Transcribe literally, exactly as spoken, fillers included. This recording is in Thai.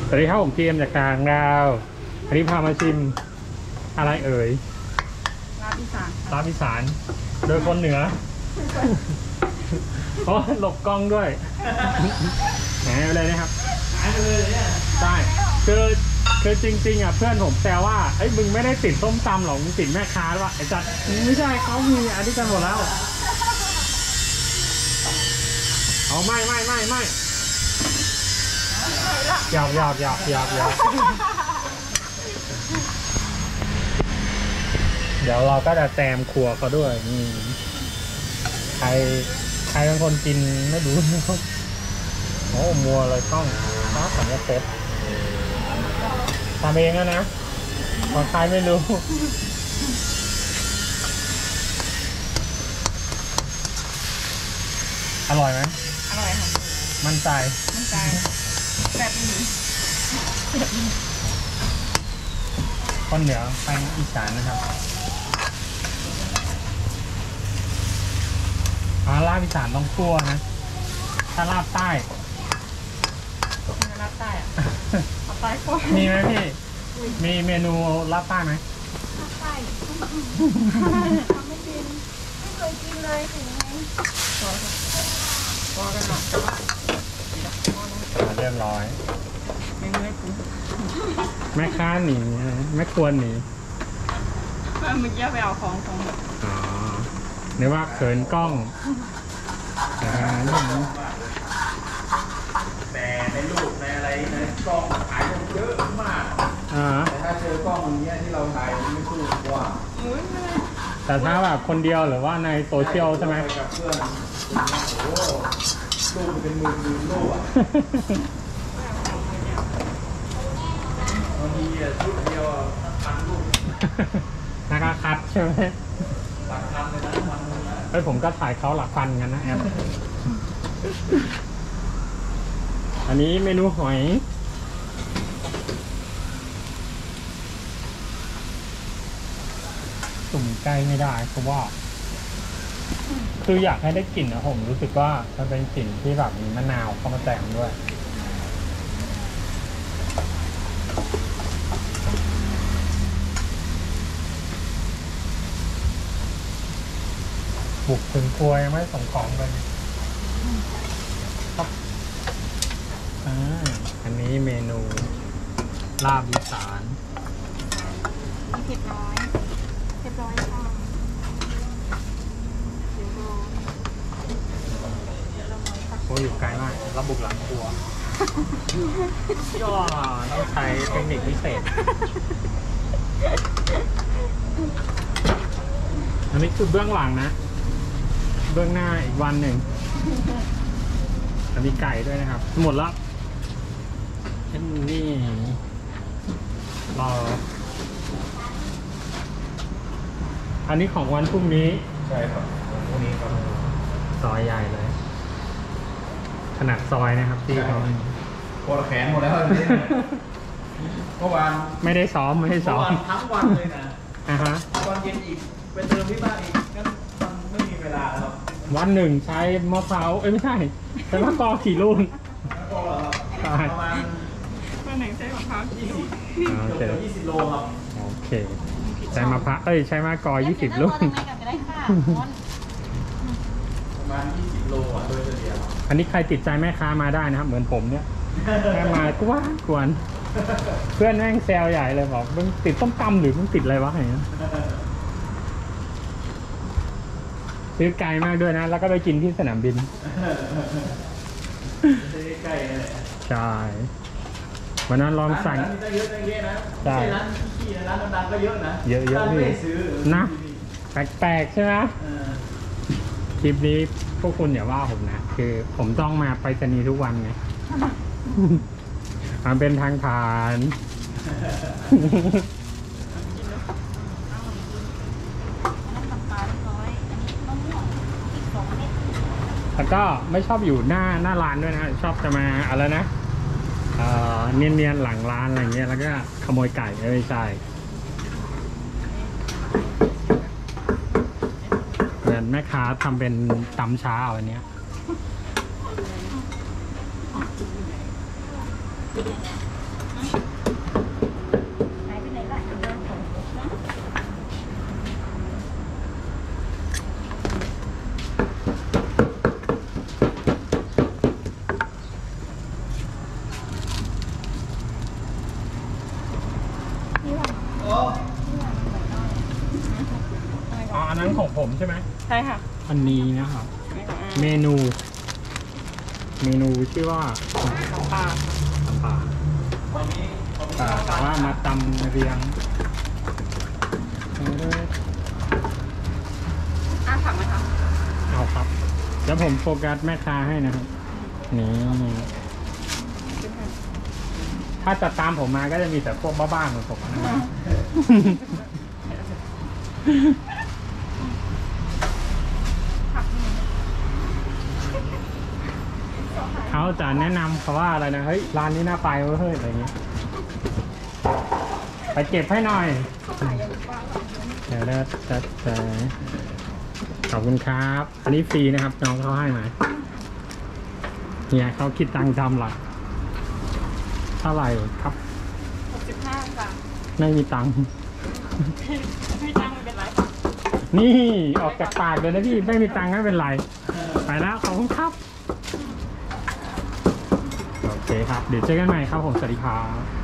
สวัสดีครับผมเกมจากต่างดาวอันนี้พามาชิมอะไรเอ่ยลาบอีสานลาบอีสานโดยคนเหนือเพราะหลบกล้องด้วยหายไปเลยนะครับหายไปเลยเนี่ยใช่คือคือจริงๆอ่ะเพื่อนผมแซวว่าเอ้ยมึงไม่ได้ติดส้มตำหรอกมึงติดแม่ค้าหรอไอ้จัดไม่ใช่เขามีอันนี้กันหมดแล้วเอาไม่ไม่ไม่ไม่หยอกหยอกหยอกหยอกหยอกเดี๋ยวเราก็จะแซมครัวเขาด้วยนี่ใครใครเป็นคนกินไม่รู้นะครับโอ้มัวเลยต้องน้าสัญญาเซ็ตทำเองนะของใครไม่รู้อร่อยไหมอร่อยค่ะมั่นใจมั่นใจแบบนี้คนเหนือไปอีสานนะครับอ่าลาบอีสานต้องคั่วนะถ้าลาบใต้ลาบใต้อะลาบใต้คั่วมีไหมพี่มีเมนูลาบใต้ไหมลาบใต้ทำไม่กินไม่เคยกินเลยถึงไงพอพอกันหรอเรียบร้อยไม่เมื่อยกูแม่ค้าหนีแม่ควรหนีเมื่อกี้ไปเอาของของอ๋อนึกว่าเขินกล้องแต่ในรูปในอะไรในกล้องถ่ายเยอะมากแต่ถ้าเจอกล้องอย่างเงี้ยที่เราถ่ายไม่สู้กว่าแต่ถ้าแบบคนเดียวหรือว่าในโซเชียลใช่ไหมกับเพื่อนโอ้รูปเป็นหมื่นหมื่นรูปอ่ะบางทีชุดเดียวพันรูปนักคัดใช่ไหมหลักพันเลยนะวันนึงนะเฮ้ยผมก็ถ่ายเขาหลักพันกันนะแอมอันนี้เมนูหอยสุ่มใกล้ไม่ได้เพราะว่าคืออยากให้ได้กลิ่นนะผมรู้สึกว่ามันเป็นกลิ่นที่แบบมีมะนาวเข้ามาแซมด้วยบุกถึงครัวยังไม่ส่งของเลยครับอ่าอันนี้เมนูลาบอีสานเผ็ดน้อยเผ็ดน้อยค่ะโอ้อยู่ไกลมากแล้วบุกหลังครัวย่อต้องใช้เทคนิคพิเศษอันนี้คือเบื้องหลังนะเบื้องหน้าอีกวันหนึ่งมีไก่ด้วยนะครับหมดแล้วนี่รออันนี้ของวันพรุ่งนี้ใช่ครับพรุ่งนี้ครับซอยใหญ่เลยขนาดซอยนะครับที่เขาปวดแขนหมดแล้วเลยเมื่อวานไม่ได้ซ้อมไม่ได้ซ้อมทั้งวันเลยนะอ่ะฮะตอนเย็นอีกไปเติมที่บ้านอีกก็มันไม่มีเวลาแล้ววันหนึ่งใช้มะพร้าวเอ้ยไม่ใช่ใช้มะกอกกี่ลูกประมาณวันหนึ่งใช้มะพร้าวกี่ลูกเกือบยี่สิบโลครับโอเคใช้มะพร้าวเอ้ยใช้มะกอกยี่สิบลูกประมาณยี่สิบโลอ่ะโดยเฉลี่ยอันนี้ใครติดใจแม่ค้ามาได้นะครับเหมือนผมเนี่ยแม่มากวนกวนเพื่อนแม่งแซวใหญ่เลยบอกมึงติดต้มตำหรือมึงติดอะไรวะอย่างเงี้ยซื้อไกลมากด้วยนะแล้วก็ไปกินที่สนามบินใกล้ๆเลยใช่วันนั้นลองสั่งเยอะเยอะนะใช่ร้านที่ร้านดังๆก็เยอะนะเยอะเยอะพี่นะแปลกๆใช่ไหมคลิปนี้พวกคุณอย่าว่าผมนะคือผมต้องมาไปรษณีย์ทุกวันไงมันเป็นทางผ่านแล้วก็ไม่ชอบอยู่หน้าหน้าร้านด้วยนะชอบจะมาอะไรนะเนียนๆหลังร้านอะไรเงี้ยแล้วก็ขโมยไก่ไม่ใช่เหมือนแม่ค้าทำเป็นตำช้าเอาอันเนี้ยเหายไปไหนล่ะเดินของนะนี่ว่าโอ้นี่ว่ามันเหมือนน้อยน้อยกอ๋อว่าอันนั้นของผมใช่ไหมใช่ค่ะอันนี้นะครับไม่ของอาเมนู เมนูชื่อว่าของป้าตำป่าตอนนี้ตอนนี้ป่าแต่ว่ามาตำเรียงอาถังไหมคะเอาครับเดี๋ยวผมโฟกัสแม่ค้าให้นะครับ นี่ ถ้าจะตามผมมาก็จะมีแต่พวกบ้าๆเหมือนผมนะครับผักนี่เขาจะแนะนำเขาว่าอะไรนะ เฮ้ย ร้านนี้น่าไปเว้ยเฮ้ยอะไรอย่างเงี้ย ไปเก็บให้หน่อยขายยังป้าหรอเดี๋ยวจะจะจะขอบคุณครับ อันนี้ฟรีนะครับ น้องเขาให้มาเนี่ยเขาคิดตังค์ทำหรอเท่าไหร่ครับหกสิบห้าค่ะไม่มีตังค์ไม่ตั้งไม่เป็นไรค่ะนี่ออกจากปากเลยนะพี่ ไม่มีตังค์ไม่เป็นไร ไปแล้วขอบคุณครับ โอเคครับ เดี๋ยวเจอกันใหม่ครับผม สวัสดีครับ